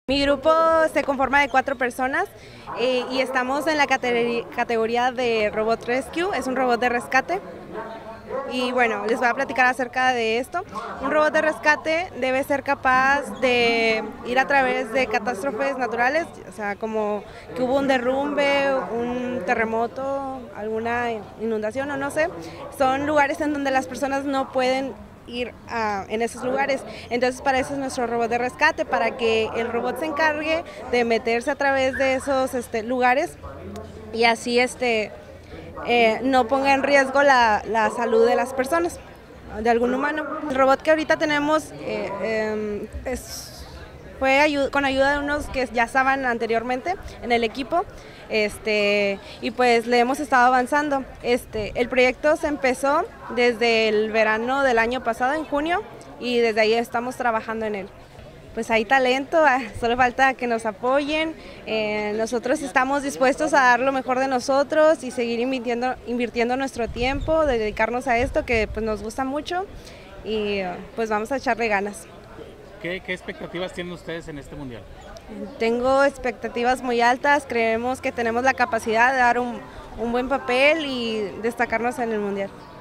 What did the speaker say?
Mi grupo se conforma de 4 personas y estamos en la categoría de Robot Rescue, es un robot de rescate. Y bueno, les voy a platicar acerca de esto. Un robot de rescate debe ser capaz de ir a través de catástrofes naturales, o sea, como que hubo un derrumbe, un terremoto, alguna inundación o no sé. Son lugares en donde las personas no pueden ir en esos lugares. Entonces para eso es nuestro robot de rescate, para que el robot se encargue de meterse a través de esos lugares y así no ponga en riesgo la salud de las personas, de algún humano. El robot que ahorita tenemos fue con ayuda de unos que ya estaban anteriormente en el equipo, y pues le hemos estado avanzando. El proyecto se empezó desde el verano del año pasado, en junio, y desde ahí estamos trabajando en él. Pues hay talento, solo falta que nos apoyen. Nosotros estamos dispuestos a dar lo mejor de nosotros y seguir invirtiendo nuestro tiempo, dedicarnos a esto que pues nos gusta mucho, y pues vamos a echarle ganas. ¿Qué expectativas tienen ustedes en este mundial? Tengo expectativas muy altas, creemos que tenemos la capacidad de dar un buen papel y destacarnos en el mundial.